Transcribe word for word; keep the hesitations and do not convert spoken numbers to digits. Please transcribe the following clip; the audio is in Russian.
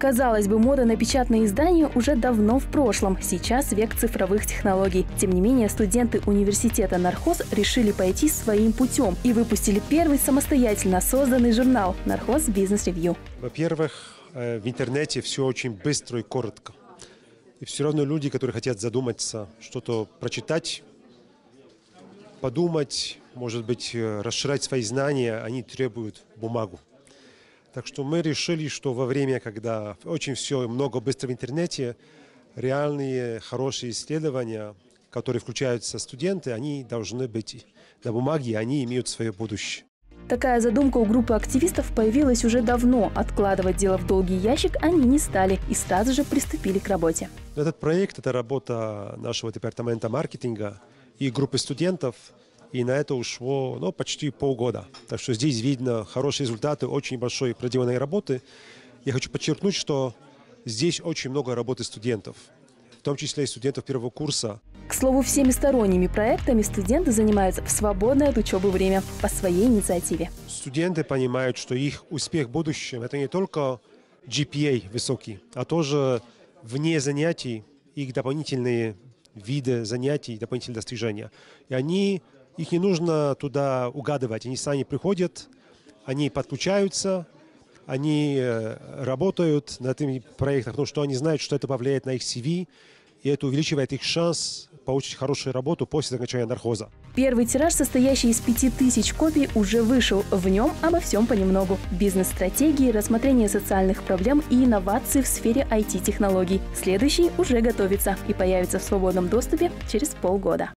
Казалось бы, мода на печатные издания уже давно в прошлом. Сейчас век цифровых технологий. Тем не менее, студенты университета Нархоз решили пойти своим путем и выпустили первый самостоятельно созданный журнал «Нархоз Бизнес Ревью». Во-первых, в интернете все очень быстро и коротко. И все равно люди, которые хотят задуматься, что-то прочитать, подумать, может быть, расширять свои знания, они требуют бумагу. Так что мы решили, что во время, когда очень все много быстро в интернете, реальные хорошие исследования, которые включаются студенты, они должны быть на бумаге, они имеют свое будущее. Такая задумка у группы активистов появилась уже давно. Откладывать дело в долгий ящик они не стали и сразу же приступили к работе. Этот проект – это работа нашего департамента маркетинга и группы студентов. И на это ушло ну, почти полгода. Так что здесь видно хорошие результаты, очень большой проделанной работы. Я хочу подчеркнуть, что здесь очень много работы студентов, в том числе и студентов первого курса. К слову, всеми сторонними проектами студенты занимаются в свободное от учебы время по своей инициативе. Студенты понимают, что их успех в будущем – это не только джи пи эй высокий, а тоже вне занятий их дополнительные виды занятий, дополнительные достижения. И они... Их не нужно туда угадывать. Они сами приходят, они подключаются, они работают на этих проектах, потому что они знают, что это повлияет на их си ви, и это увеличивает их шанс получить хорошую работу после окончания нархоза. Первый тираж, состоящий из пяти тысяч копий, уже вышел. В нем обо всем понемногу. Бизнес-стратегии, рассмотрение социальных проблем и инновации в сфере ай ти-технологий. Следующий уже готовится и появится в свободном доступе через полгода.